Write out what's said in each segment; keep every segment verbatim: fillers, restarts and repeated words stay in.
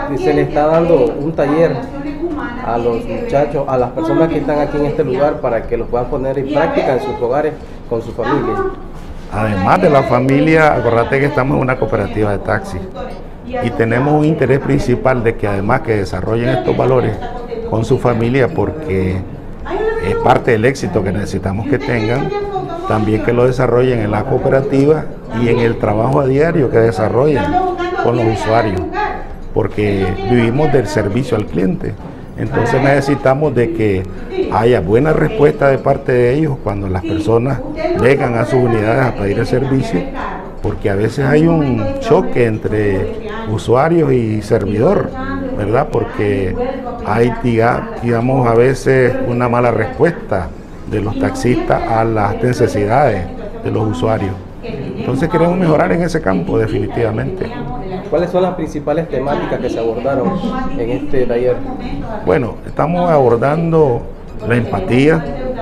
se le está dando un taller a los muchachos, a las personas que están aquí en este lugar para que lo puedan poner en práctica en sus hogares con sus familias. Además de la familia, acuérdate que estamos en una cooperativa de taxi y tenemos un interés principal de que además que desarrollen estos valores con su familia, porque es parte del éxito que necesitamos que tengan, también que lo desarrollen en la cooperativa y en el trabajo a diario que desarrollen con los usuarios, porque vivimos del servicio al cliente. Entonces necesitamos de que haya buena respuesta de parte de ellos cuando las personas llegan a sus unidades a pedir el servicio, porque a veces hay un choque entre usuarios y servidor, ¿verdad? Porque hay, digamos, a veces una mala respuesta de los taxistas a las necesidades de los usuarios. Entonces queremos mejorar en ese campo definitivamente. ¿Cuáles son las principales temáticas que se abordaron en este taller? Bueno, estamos abordando la empatía,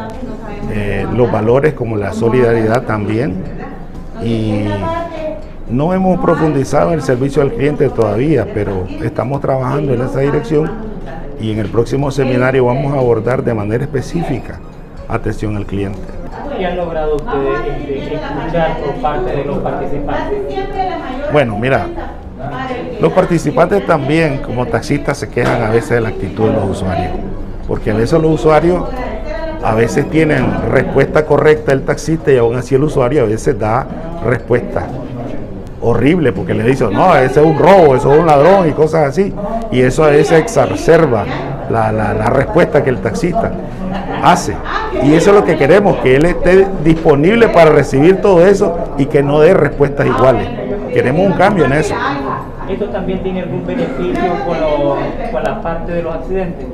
eh, los valores como la solidaridad también, y no hemos profundizado en el servicio al cliente todavía, pero estamos trabajando en esa dirección y en el próximo seminario vamos a abordar de manera específica atención al cliente. ¿Qué han logrado ustedes escuchar por parte de los participantes? Bueno, mira, los participantes también como taxistas se quejan a veces de la actitud de los usuarios, porque a veces los usuarios a veces tienen respuesta correcta del taxista y aún así el usuario a veces da respuesta horrible porque le dice, no, ese es un robo, eso es un ladrón y cosas así, y eso a veces exacerba la, la, la respuesta que el taxista hace, y eso es lo que queremos, que él esté disponible para recibir todo eso y que no dé respuestas iguales. Queremos un cambio en eso. ¿Esto también tiene algún beneficio con, lo, con la parte de los accidentes?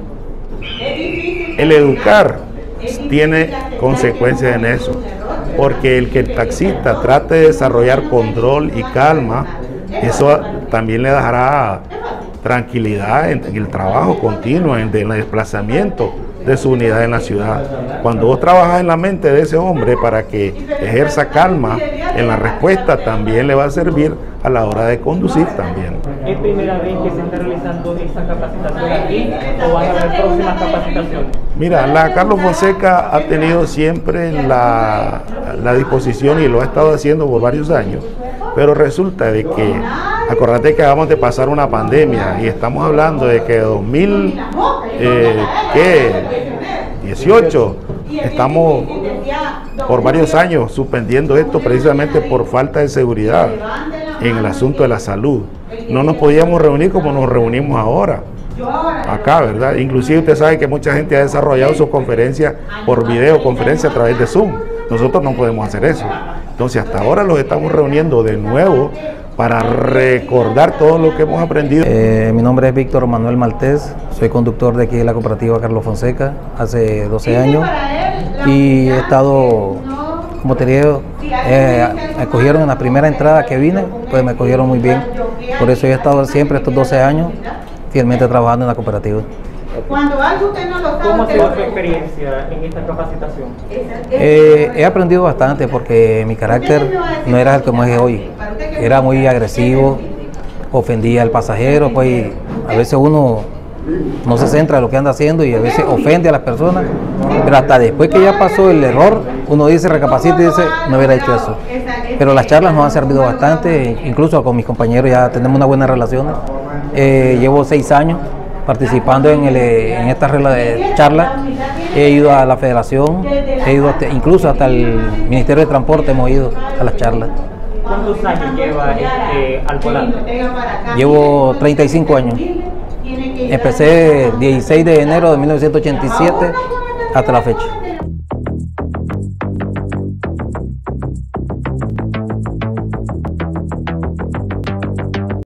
El educar tiene consecuencias en eso, porque el que el taxista trate de desarrollar control y calma, eso también le dará tranquilidad en el trabajo continuo, en el desplazamiento de su unidad en la ciudad. Cuando vos trabajas en la mente de ese hombre para que ejerza calma en la respuesta, también le va a servir a la hora de conducir también. ¿Es primera vez que se está realizando esta capacitación aquí o van a haber próximas capacitaciones? Mira, la Carlos Fonseca ha tenido siempre la, la disposición y lo ha estado haciendo por varios años, pero resulta de que, acordate que acabamos de pasar una pandemia y estamos hablando de que dos mil dieciocho estamos por varios años suspendiendo esto precisamente por falta de seguridad en el asunto de la salud. No nos podíamos reunir como nos reunimos ahora acá, ¿verdad? Inclusive usted sabe que mucha gente ha desarrollado sus conferencias por videoconferencia a través de Zoom. Nosotros no podemos hacer eso. Entonces hasta ahora los estamos reuniendo de nuevo para recordar todo lo que hemos aprendido. Eh, mi nombre es Víctor Manuel Maltés, soy conductor de aquí de la cooperativa Carlos Fonseca hace doce años y he estado, como te digo, eh, me cogieron en la primera entrada que vine, pues me cogieron muy bien, por eso he estado siempre estos doce años fielmente trabajando en la cooperativa. ¿Cómo ha sido tu experiencia en esta capacitación? Eh, he aprendido bastante porque mi carácter no era el como es hoy, era muy agresivo, ofendía al pasajero, pues a veces uno no se centra en lo que anda haciendo y a veces ofende a las personas, pero hasta después que ya pasó el error, uno dice, recapacita y dice, no hubiera hecho eso. Pero las charlas nos han servido bastante, incluso con mis compañeros ya tenemos una buena relación. Eh, llevo seis años participando en, el, en esta regla de charla, he ido a la federación, he ido hasta, incluso hasta el Ministerio de Transporte hemos ido a las charlas. ¿Cuántos años lleva este, al volante? Llevo treinta y cinco años. Empecé el dieciséis de enero de mil novecientos ochenta y siete hasta la fecha.